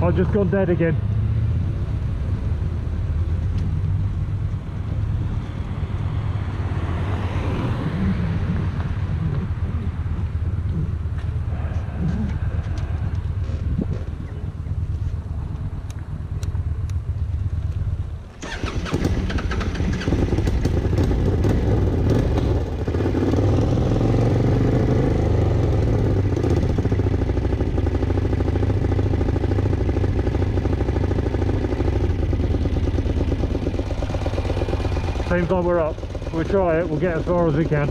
I've just gone dead again. Seems like we're up. We'll try it, we'll get as far as we can.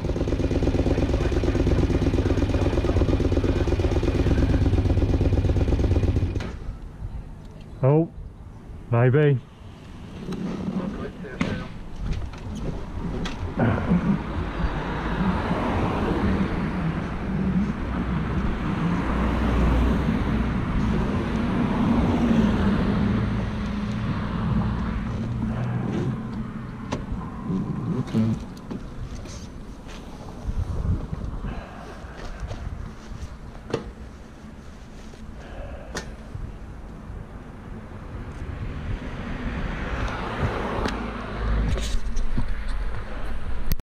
Oh, maybe.